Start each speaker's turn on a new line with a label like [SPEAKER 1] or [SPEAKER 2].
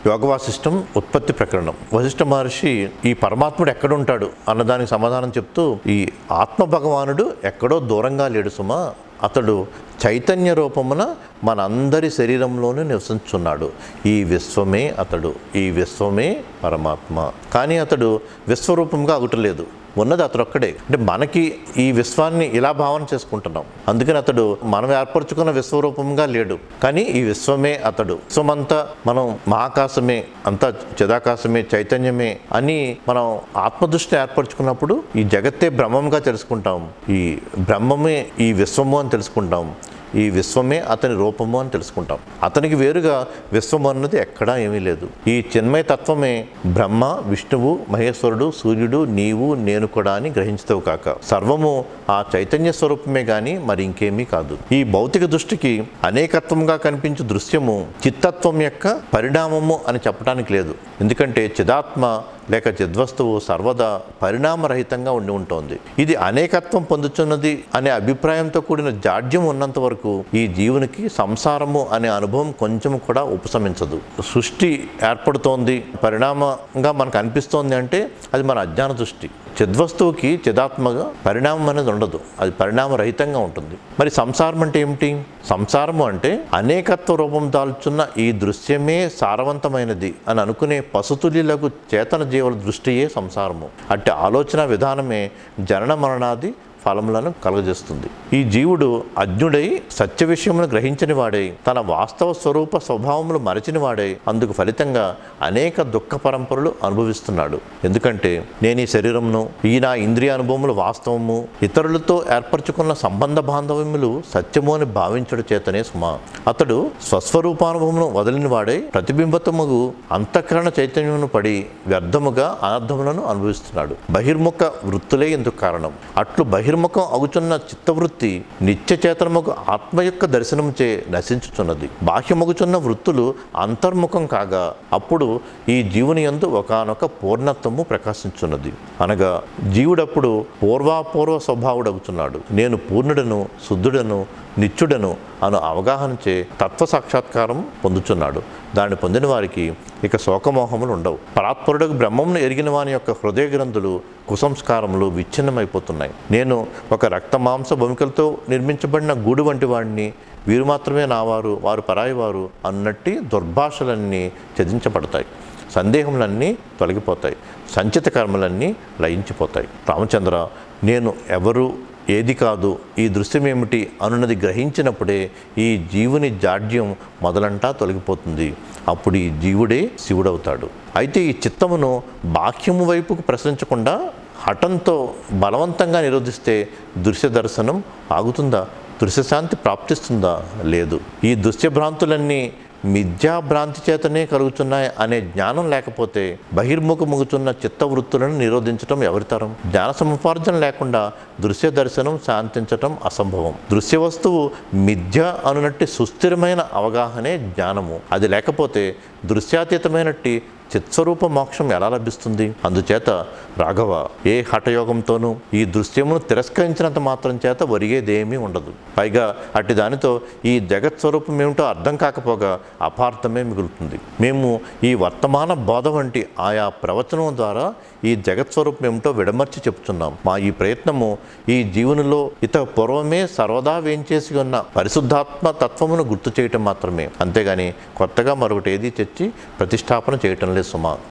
[SPEAKER 1] యోగ వాసిష్టం ఉత్పత్తి ప్రకరణం. వశిష్ఠ మహర్షి ఈ పరమాత్ముడు ఎక్కడుంటాడు అన్నదానికి సమాధానం చెప్తూ, ఈ ఆత్మ భగవానుడు ఎక్కడో దూరంగా లేడు సుమా, అతడు చైతన్య రూపమున మనందరి శరీరంలోనూ నివసించున్నాడు. ఈ విశ్వమే అతడు, ఈ విశ్వమే పరమాత్మ. కానీ అతడు విశ్వరూపంగా అగుటలేదు, ఉన్నది అతడు ఒక్కడే. అంటే మనకి ఈ విశ్వాన్ని ఇలా భావన చేసుకుంటున్నాం, అందుకని అతడు మనం ఏర్పరచుకున్న విశ్వరూపంగా లేడు, కానీ ఈ విశ్వమే అతడు. విశ్వమంతా మనం మహాకాశమే, అంతా చిదాకాశమే, చైతన్యమే అని మనం ఆత్మదృష్టిని ఏర్పరచుకున్నప్పుడు ఈ జగత్తే బ్రహ్మంగా తెలుసుకుంటాం, ఈ బ్రహ్మమే ఈ విశ్వము అని తెలుసుకుంటాం, ఈ విశ్వమే అతని రూపము అని తెలుసుకుంటాం. అతనికి వేరుగా విశ్వము అన్నది ఎక్కడా ఏమీ లేదు. ఈ చిన్మయ తత్వమే బ్రహ్మ, విష్ణువు, మహేశ్వరుడు, సూర్యుడు, నీవు, నేను కూడా అని గ్రహించుతావు కాక. సర్వము ఆ చైతన్య స్వరూపమే గాని మరి ఇంకేమీ కాదు. ఈ భౌతిక దృష్టికి అనేకత్వంగా కనిపించే దృశ్యము చిత్తత్వం యొక్క పరిణామము అని చెప్పడానికి లేదు. ఎందుకంటే చిదాత్మ లేక చిద్వస్తువు సర్వదా పరిణామరహితంగా ఉండి ఉంటుంది. ఇది అనేకత్వం పొందుతున్నది అనే అభిప్రాయంతో కూడిన జాడ్యం ఉన్నంత వరకు ఈ జీవునికి సంసారము అనే అనుభవం కొంచెం కూడా ఉపశమించదు. సృష్టి ఏర్పడుతోంది, పరిణామంగా మనకు అనిపిస్తోంది అంటే అది మన అజ్ఞాన దృష్టి. చిద్వస్తువుకి చిదాత్మగా పరిణామం అనేది ఉండదు, అది పరిణామరహితంగా ఉంటుంది. మరి సంసారం అంటే ఏమిటి? సంసారము అంటే అనేకత్వ రూపం దాల్చున్న ఈ దృశ్యమే సారవంతమైనది అని అనుకునే పశుతుల్యులకు చేతన జీవుల దృష్టియే సంసారము. అట్టి ఆలోచన విధానమే జనన మరణాది ఫలములను కలుగజేస్తుంది. ఈ జీవుడు అజ్ఞుడై సత్య విషయమును గ్రహించని వాడై తన వాస్తవ స్వరూప స్వభావములు మరచిన వాడై అందుకు ఫలితంగా అనేక దుఃఖ పరంపరలు అనుభవిస్తున్నాడు. ఎందుకంటే నేను ఈ శరీరమును, ఈ నా ఇంద్రియ అనుభవములు వాస్తవము, ఇతరులతో ఏర్పరచుకున్న సంబంధ బాంధవ్యములు సత్యము అని భావించడు చేతనే సుమా. అతడు స్వస్వరూపానుభవమును వదిలిన వాడై ప్రతిబింబతముగు అంతఃకరణ చైతన్యమును పడి వ్యర్థముగా అనర్థములను అనుభవిస్తున్నాడు. బహిర్ముఖ వృత్తులే ఇందుకు కారణం. అట్లు బహిర్ముఖం అగుచున్న చిత్తవృత్తి నిత్యచేతనముకు ఆత్మ యొక్క దర్శనముచే నశించుచున్నది. బాహ్యమగుచున్న వృత్తులు అంతర్ముఖం కాగా అప్పుడు ఈ జీవుని యందు ఒకానొక పూర్ణత్వము ప్రకాశించున్నది. అనగా జీవుడప్పుడు పూర్వాపూర్వ స్వభావుడగుచున్నాడు. నేను పూర్ణుడను, శుద్ధుడను, నిత్యుడను అను అవగాహనచే తత్వ సాక్షాత్కారం పొందుచున్నాడు. దాన్ని పొందిన వారికి ఇక శోకమోహములు ఉండవు. పరాత్పరుడకు బ్రహ్మమును ఎరిగిన వాని యొక్క హృదయ గ్రంథులు, కుసంస్కారములు విచ్ఛిన్నమైపోతున్నాయి. నేను ఒక రక్తమాంస భూమికలతో నిర్మించబడిన గూడు వంటి వాడిని, వీరు మాత్రమే నావారు, వారు పరాయివారు అన్నట్టి దుర్భాషలన్నీ త్యజించబడతాయి. సందేహములన్నీ తొలగిపోతాయి, సంచిత కర్మలన్నీ లయించిపోతాయి. రామచంద్ర, నేను ఎవరు, ఏది కాదు, ఈ దృశ్యమేమిటి అనున్నది గ్రహించినప్పుడే ఈ జీవుని జాడ్యం మొదలంటా తొలగిపోతుంది. అప్పుడు ఈ జీవుడే శివుడవుతాడు. అయితే ఈ చిత్తమును బాహ్యము వైపుకు ప్రసరించకుండా హఠంతో బలవంతంగా నిరోధిస్తే దృశ్య దర్శనం ఆగుతుందా? దృశ్యశాంతి ప్రాప్తిస్తుందా? లేదు. ఈ దృశ్యభ్రాంతులన్నీ మిథ్యాభ్రాంతి చేతనే కలుగుతున్నాయి అనే జ్ఞానం లేకపోతే బహిర్ముఖముగుతున్న చిత్తవృత్తులను నిరోధించటం ఎవరితరం? జ్ఞాన సముపార్జన లేకుండా దృశ్య దర్శనం శాంతించటం అసంభవం. దృశ్య వస్తువు మిథ్య అనునట్టి సుస్థిరమైన అవగాహనే జ్ఞానము. అది లేకపోతే దృశ్యాతీతమైనట్టి చిత్స్వరూప మోక్షం ఎలా లభిస్తుంది? అందుచేత రాఘవ, ఏ హఠయోగంతోనూ ఈ దృశ్యమును తిరస్కరించినంత మాత్రం చేత ఒరిగేదేమీ ఉండదు. పైగా అట్టి దానితో ఈ జగత్ స్వరూపం ఏమిటో అర్థం కాకపోగా అపార్థమే మిగులుతుంది. మేము ఈ వర్తమాన బోధ వంటి ఆయా ప్రవచనం ద్వారా ఈ జగత్ స్వరూపం ఏమిటో విడమర్చి చెప్తున్నాం. మా ఈ ప్రయత్నము ఈ జీవునిలో ఇత పూర్వమే సర్వదా వేంచేసి ఉన్న పరిశుద్ధాత్మ తత్వమును గుర్తు చేయటం మాత్రమే, అంతేగాని కొత్తగా మరొకటి ఏది తెచ్చి ప్రతిష్టాపన చేయటం లేదు సుమా.